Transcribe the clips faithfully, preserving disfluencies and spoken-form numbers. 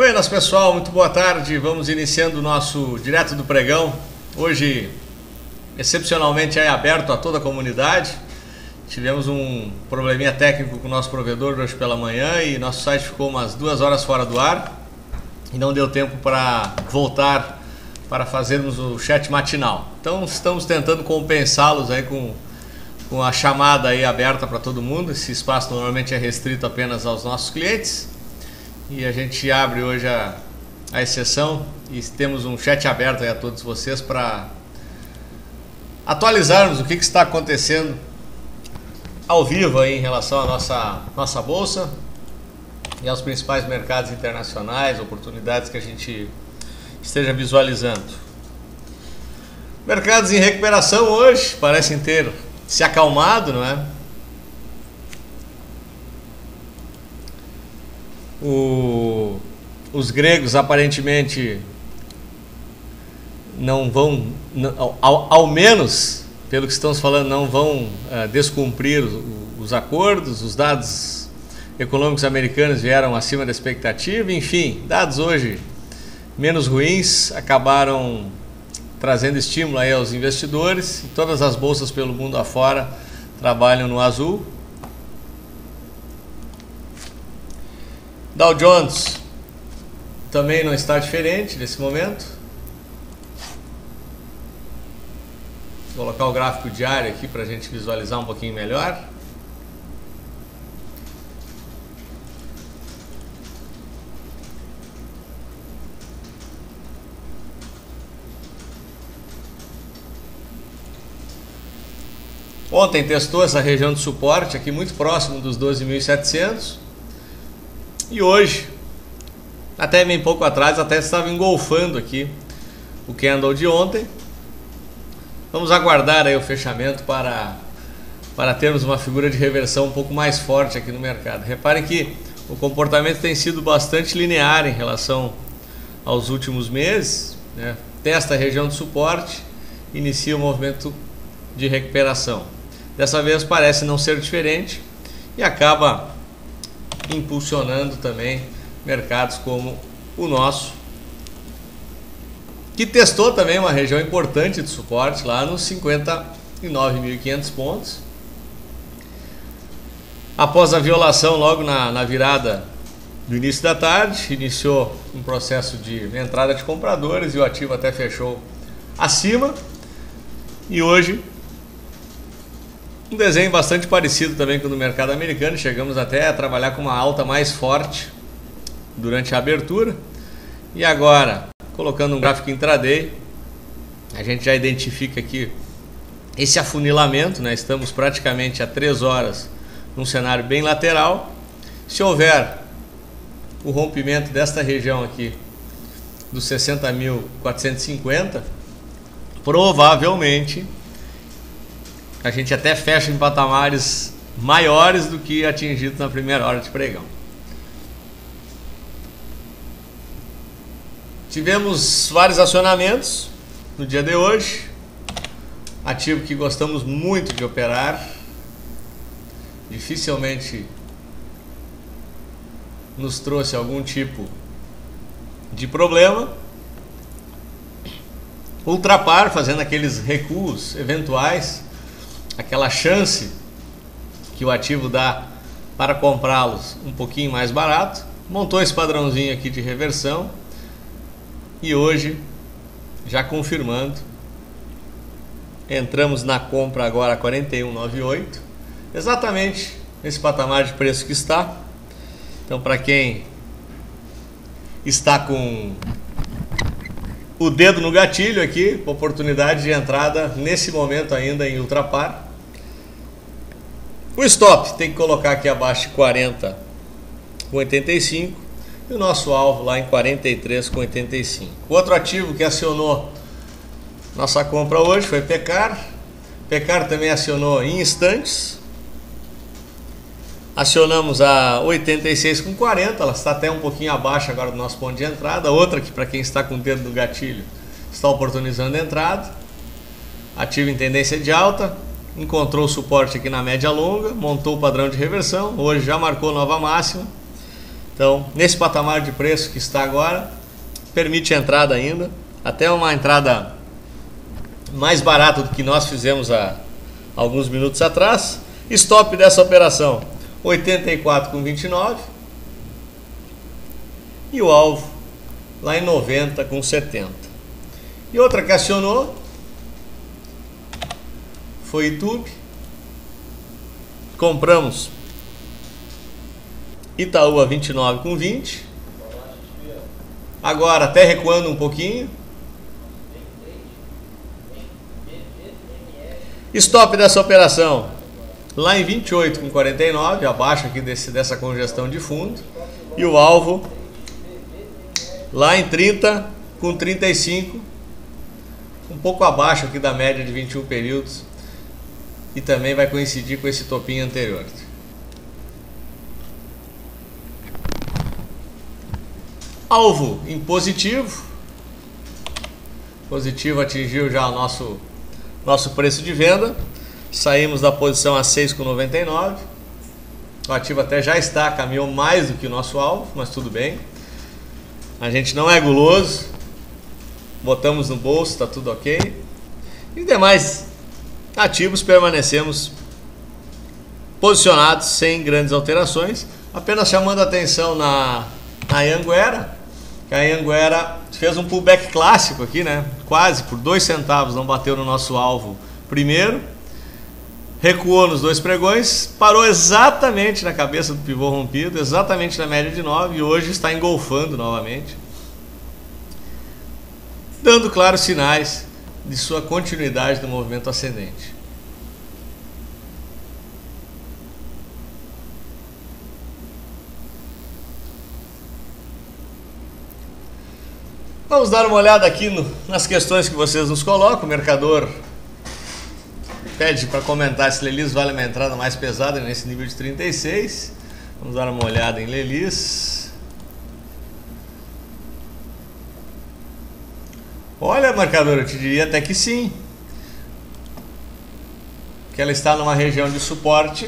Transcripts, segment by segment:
Buenas, pessoal, muito boa tarde. Vamos iniciando o nosso Direto do Pregão. Hoje, excepcionalmente, é aberto a toda a comunidade. Tivemos um probleminha técnico com o nosso provedor hoje pela manhã e nosso site ficou umas duas horas fora do ar e não deu tempo para voltar para fazermos o chat matinal. Então, estamos tentando compensá-los aí com, com a chamada aí aberta para todo mundo. Esse espaço normalmente é restrito apenas aos nossos clientes. E a gente abre hoje a, a exceção e temos um chat aberto aí a todos vocês para atualizarmos o que, que está acontecendo ao vivo aí em relação à nossa, nossa bolsa e aos principais mercados internacionais, oportunidades que a gente esteja visualizando. Mercados em recuperação hoje parecem ter se acalmado, não é? O, os gregos aparentemente não vão, não, ao, ao menos pelo que estamos falando, não vão uh, descumprir os, os acordos. Os dados econômicos americanos vieram acima da expectativa. Enfim, dados hoje menos ruins acabaram trazendo estímulo aí aos investidores. Todas as bolsas pelo mundo afora trabalham no azul. Dow Jones também não está diferente nesse momento. Vou colocar o gráfico diário aqui para a gente visualizar um pouquinho melhor. Ontem testou essa região de suporte aqui muito próximo dos doze mil e setecentos. E hoje, até bem pouco atrás, até estava engolfando aqui o candle de ontem. Vamos aguardar aí o fechamento para, para termos uma figura de reversão um pouco mais forte aqui no mercado. Reparem que o comportamento tem sido bastante linear em relação aos últimos meses, né? Testa a região de suporte, inicia o movimento de recuperação. Dessa vez parece não ser diferente e acaba impulsionando também mercados como o nosso, que testou também uma região importante de suporte lá nos cinquenta e nove mil e quinhentos pontos. Após a violação logo na, na virada do início da tarde, iniciou um processo de entrada de compradores e o ativo até fechou acima. E hoje um desenho bastante parecido também com o do mercado americano. Chegamos até a trabalhar com uma alta mais forte durante a abertura. E agora, colocando um gráfico intraday, a gente já identifica aqui esse afunilamento, né? Estamos praticamente há três horas num cenário bem lateral. Se houver o rompimento desta região aqui dos sessenta mil quatrocentos e cinquenta, provavelmente a gente até fecha em patamares maiores do que atingido na primeira hora de pregão. Tivemos vários acionamentos no dia de hoje. Ativo que gostamos muito de operar. Dificilmente nos trouxe algum tipo de problema. Ultrapar, fazendo aqueles recuos eventuais, aquela chance que o ativo dá para comprá-los um pouquinho mais barato. Montou esse padrãozinho aqui de reversão e hoje, já confirmando, entramos na compra agora a quarenta e um vírgula noventa e oito, exatamente nesse patamar de preço que está. Então, para quem está com o dedo no gatilho aqui, oportunidade de entrada nesse momento ainda em ultrapar. O stop tem que colocar aqui abaixo de quarenta vírgula oitenta e cinco e o nosso alvo lá em quarenta e três vírgula oitenta e cinco. O outro ativo que acionou nossa compra hoje foi Pecar. Pecar também acionou em instantes. Acionamos a oitenta e seis vírgula quarenta, ela está até um pouquinho abaixo agora do nosso ponto de entrada. Outra que, para quem está com o dedo no gatilho, está oportunizando a entrada. Ativo em tendência de alta, encontrou suporte aqui na média longa, montou o padrão de reversão, hoje já marcou nova máxima Então, nesse patamar de preço que está agora, permite a entrada ainda, até uma entrada mais barata do que nós fizemos há alguns minutos atrás. Stop dessa operação oitenta e quatro com vinte e nove e o alvo lá em noventa com setenta. E outra que acionou foi YouTube. Compramos Itaú a vinte e nove com vinte. Agora até recuando um pouquinho. Stop dessa operação lá em vinte e oito com quarenta e nove, abaixo aqui desse, dessa congestão de fundo. E o alvo lá em trinta com trinta e cinco, um pouco abaixo aqui da média de vinte e um períodos. E também vai coincidir com esse topinho anterior. Alvo em positivo. Positivo atingiu já o nosso, nosso preço de venda. Saímos da posição a seis com noventa e nove. O ativo até já está, caminhou mais do que o nosso alvo, mas tudo bem. A gente não é guloso. Botamos no bolso, está tudo ok. E demais ativos permanecemos posicionados sem grandes alterações. Apenas chamando a atenção na, na Anhanguera, que a Anhanguera fez um pullback clássico aqui, né? Quase por dois centavos não bateu no nosso alvo primeiro. Recuou nos dois pregões, parou exatamente na cabeça do pivô rompido, exatamente na média de nove, e hoje está engolfando novamente, dando claros sinais de sua continuidade do movimento ascendente. Vamos dar uma olhada aqui no, nas questões que vocês nos colocam. O mercador pede para comentar se Lelis vale uma entrada mais pesada nesse nível de trinta e seis. Vamos dar uma olhada em Lelis. Olha, marcador, eu te diria até que sim. Que ela está numa região de suporte.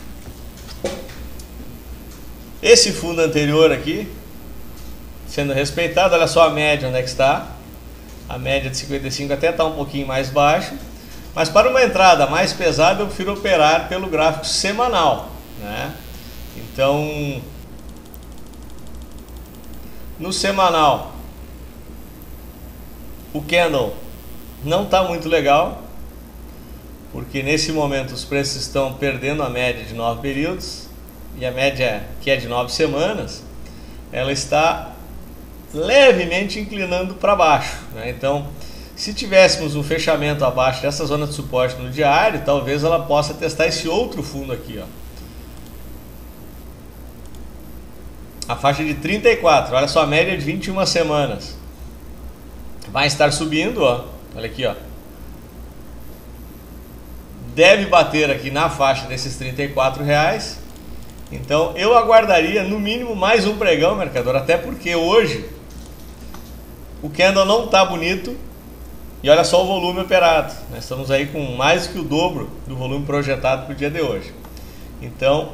Esse fundo anterior aqui sendo respeitado. Olha só a média onde é que está. A média de cinquenta e cinco até está um pouquinho mais baixa. Mas para uma entrada mais pesada eu prefiro operar pelo gráfico semanal, né? Então, no semanal, o candle não está muito legal, porque nesse momento os preços estão perdendo a média de nove períodos, e a média que é de nove semanas, ela está levemente inclinando para baixo, né? Então, se tivéssemos um fechamento abaixo dessa zona de suporte no diário, talvez ela possa testar esse outro fundo aqui, ó. A faixa de trinta e quatro, olha só, a média de vinte e uma semanas. Vai estar subindo, ó. Olha aqui, ó. Deve bater aqui na faixa desses trinta e quatro reais. Então eu aguardaria no mínimo mais um pregão, mercador, até porque hoje o candle não está bonito. E olha só o volume operado. Nós estamos aí com mais do que o dobro do volume projetado para o dia de hoje. Então,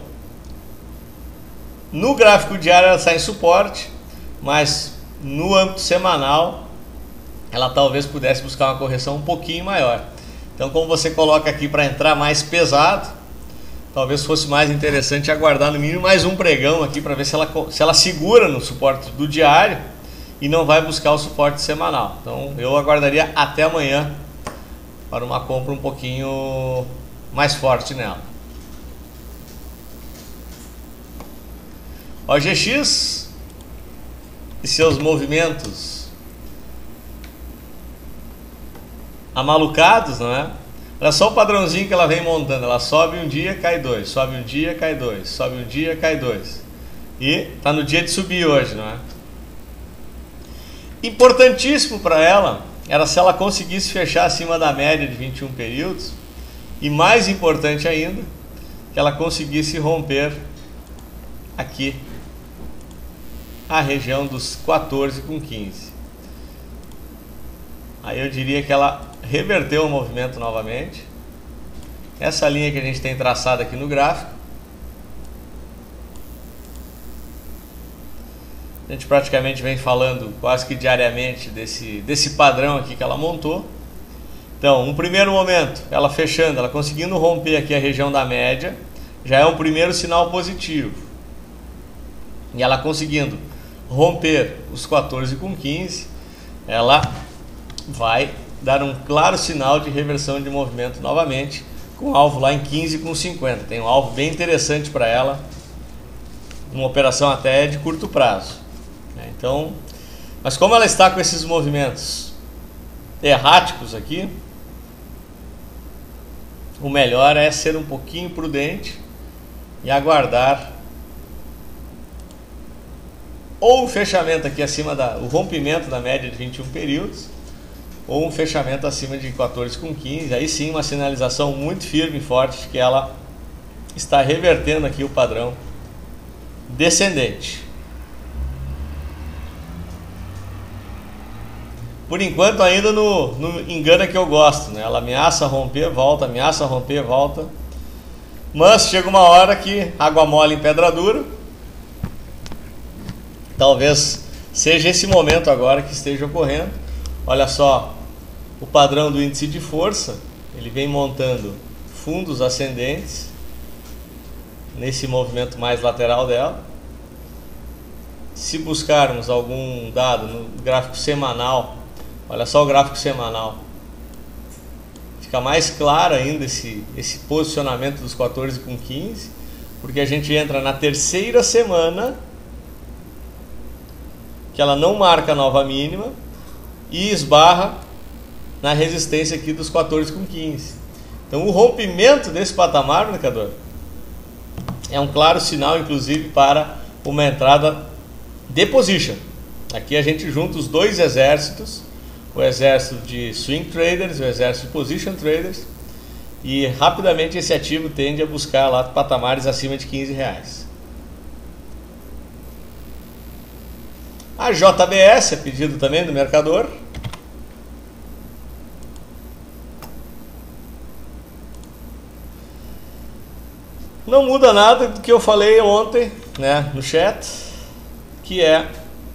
no gráfico diário ela está em suporte, mas no âmbito semanal ela talvez pudesse buscar uma correção um pouquinho maior. Então, como você coloca aqui para entrar mais pesado, talvez fosse mais interessante aguardar no mínimo mais um pregão aqui para ver se ela, se ela segura no suporte do diário e não vai buscar o suporte semanal. Então eu aguardaria até amanhã para uma compra um pouquinho mais forte nela. O G X e seus movimentos amalucados, não é? Olha só o padrãozinho que ela vem montando. Ela sobe um dia, cai dois, sobe um dia, cai dois, sobe um dia, cai dois. E está no dia de subir hoje, não é? Importantíssimo para ela era se ela conseguisse fechar acima da média de vinte e um períodos, e mais importante ainda, que ela conseguisse romper aqui a região dos quatorze com quinze. Aí eu diria que ela reverteu o movimento novamente. Essa linha que a gente tem traçado aqui no gráfico A gente praticamente vem falando quase que diariamente desse, desse padrão aqui que ela montou. Então, no primeiro momento, ela fechando, ela conseguindo romper aqui a região da média, já é um primeiro sinal positivo. E ela conseguindo romper os quatorze com quinze, ela vai dar um claro sinal de reversão de movimento novamente, com alvo lá em quinze com cinquenta. Tem um alvo bem interessante para ela, uma operação até de curto prazo. Então, mas como ela está com esses movimentos erráticos aqui, o melhor é ser um pouquinho prudente e aguardar ou o fechamento aqui acima da, o rompimento da média de vinte e um períodos, ou um fechamento acima de quatorze com quinze. Aí sim uma sinalização muito firme e forte de que ela está revertendo aqui o padrão descendente. Por enquanto ainda no, no engano que eu gosto, né? Ela ameaça romper, volta, ameaça romper, volta. Mas chega uma hora que água mole em pedra dura. Talvez seja esse momento agora que esteja ocorrendo. Olha só, o padrão do índice de força, ele vem montando fundos ascendentes nesse movimento mais lateral dela. Se buscarmos algum dado no gráfico semanal, olha só o gráfico semanal, fica mais claro ainda esse, esse posicionamento dos quatorze com quinze, porque a gente entra na terceira semana que ela não marca a nova mínima e esbarra na resistência aqui dos quatorze com quinze. Então o rompimento desse patamar, indicador, é um claro sinal inclusive para uma entrada de position. Aqui a gente junta os dois exércitos, o exército de swing traders e o exército de position traders, e rapidamente esse ativo tende a buscar lá patamares acima de quinze reais. A J B S, a pedido também do mercador, não muda nada do que eu falei ontem, né, no chat, que é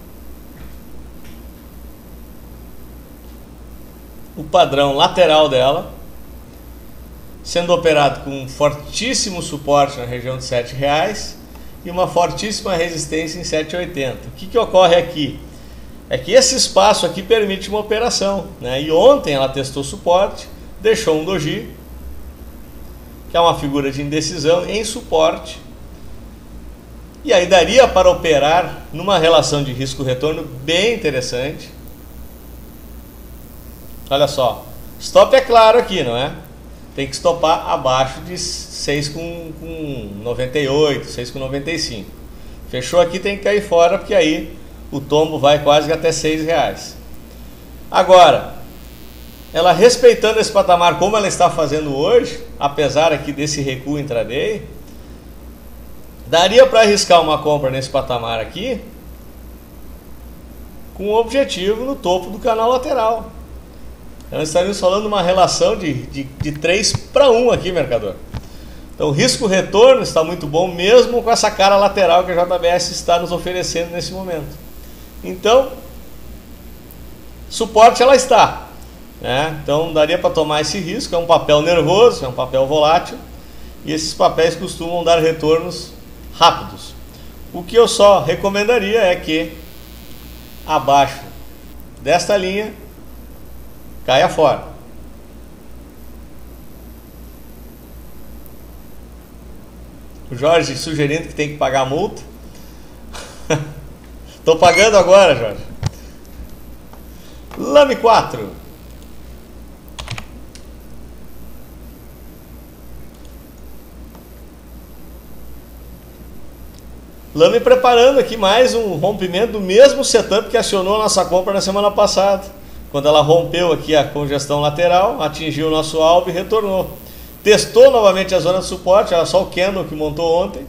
o padrão lateral dela sendo operado com um fortíssimo suporte na região de sete reais e uma fortíssima resistência em sete e oitenta. O que, que ocorre aqui? É que esse espaço aqui permite uma operação, né? E ontem ela testou suporte, deixou um doji, que é uma figura de indecisão, em suporte, e aí daria para operar numa relação de risco-retorno bem interessante. Olha só, stop é claro aqui, não é? Tem que stopar abaixo de seis com noventa e oito, seis com noventa e cinco. Fechou aqui, tem que cair fora, porque aí o tombo vai quase até seis reais. Agora, ela respeitando esse patamar como ela está fazendo hoje, apesar aqui desse recuo intraday, daria para arriscar uma compra nesse patamar aqui com o objetivo no topo do canal lateral. Nós estaríamos falando de uma relação de, de, de três para um aqui, mercador. Então o risco-retorno está muito bom, mesmo com essa cara lateral que a J B S está nos oferecendo nesse momento. Então, suporte ela está, né? Então daria para tomar esse risco. É um papel nervoso, é um papel volátil, e esses papéis costumam dar retornos rápidos. O que eu só recomendaria é que abaixo desta linha caia fora. O Jorge sugerindo que tem que pagar a multa. Estou pagando agora, Jorge. Lame quatro. Lame preparando aqui mais um rompimento do mesmo setup que acionou a nossa compra na semana passada, quando ela rompeu aqui a congestão lateral, atingiu o nosso alvo e retornou. Testou novamente a zona de suporte, era só o candle que montou ontem.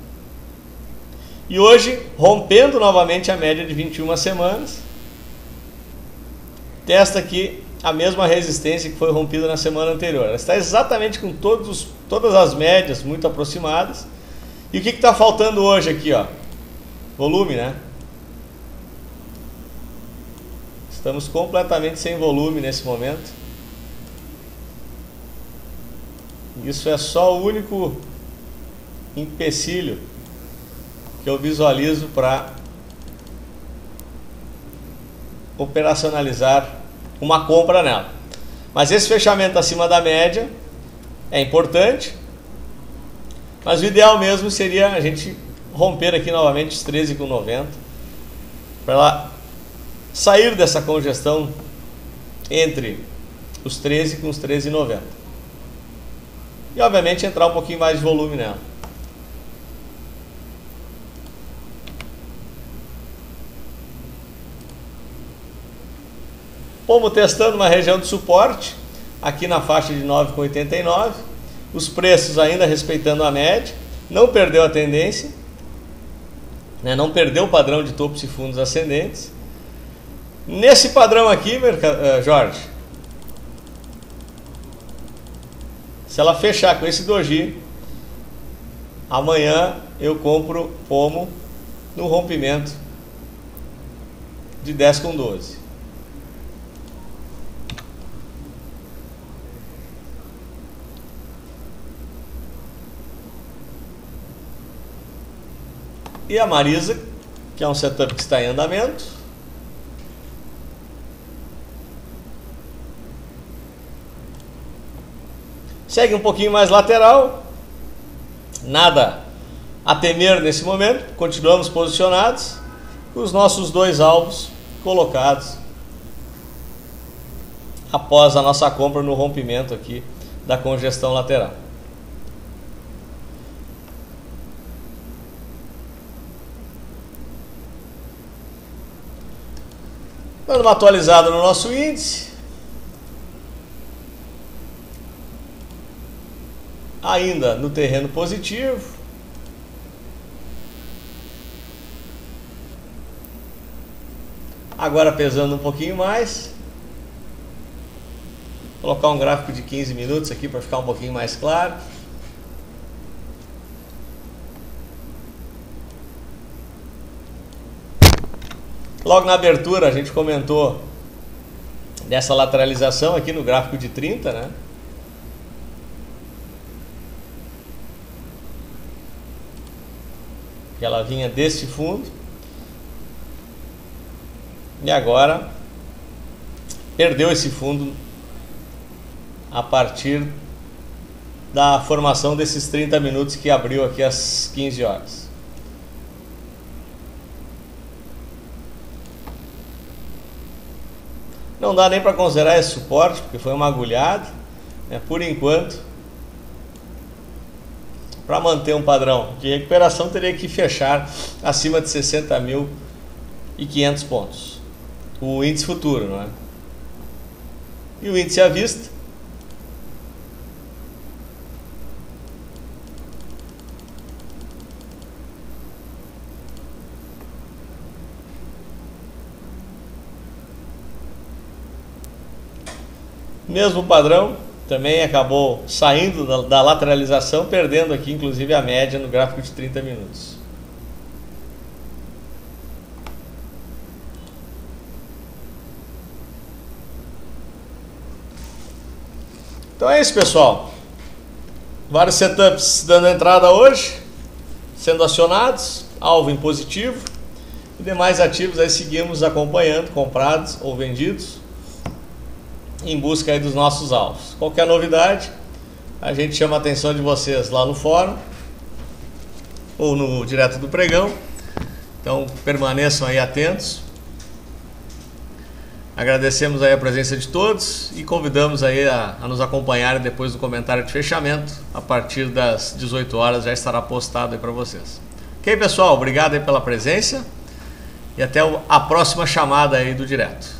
E hoje, rompendo novamente a média de vinte e uma semanas, testa aqui a mesma resistência que foi rompida na semana anterior. Ela está exatamente com todos, todas as médias muito aproximadas. E o que está faltando hoje aqui, ó? Volume, né? Estamos completamente sem volume nesse momento. Isso é só o único empecilho que eu visualizo para operacionalizar uma compra nela. Mas esse fechamento acima da média é importante, mas o ideal mesmo seria a gente romper aqui novamente os treze com noventa para ela sair dessa congestão entre os treze com os treze e noventa e obviamente entrar um pouquinho mais de volume nela. Vamos testando uma região de suporte aqui na faixa de nove com oitenta e nove, os preços ainda respeitando a média, não perdeu a tendência, né? Não perdeu o padrão de topos e fundos ascendentes. Nesse padrão aqui, Jorge, se ela fechar com esse doji, amanhã eu compro pomo no rompimento de dez com doze. E a Marisa, que é um setup que está em andamento. Segue um pouquinho mais lateral. Nada a temer nesse momento. Continuamos posicionados com os nossos dois alvos colocados após a nossa compra no rompimento aqui da congestão lateral. Dando uma atualizada no nosso índice. Ainda no terreno positivo. Agora pesando um pouquinho mais. Vou colocar um gráfico de quinze minutos aqui para ficar um pouquinho mais claro. Logo na abertura a gente comentou dessa lateralização aqui no gráfico de trinta, né? Que ela vinha deste fundo. E agora perdeu esse fundo a partir da formação desses trinta minutos que abriu aqui às quinze horas. Não dá nem para considerar esse suporte, porque foi uma agulhada, né? Por enquanto, para manter um padrão de recuperação, teria que fechar acima de sessenta mil e quinhentos pontos. O índice futuro, não é? E o índice à vista. Mesmo padrão, também acabou saindo da, da lateralização, perdendo aqui inclusive a média no gráfico de trinta minutos. Então é isso, pessoal. Vários setups dando entrada hoje, sendo acionados, alvo em positivo, e demais ativos aí seguimos acompanhando, comprados ou vendidos, em busca aí dos nossos alvos. Qualquer novidade, a gente chama a atenção de vocês lá no fórum ou no direto do pregão. Então permaneçam aí atentos. Agradecemos aí a presença de todos e convidamos aí a, a nos acompanhar depois do comentário de fechamento. A partir das dezoito horas já estará postado aí para vocês. Ok, pessoal? Obrigado aí pela presença e até a próxima chamada aí do direto.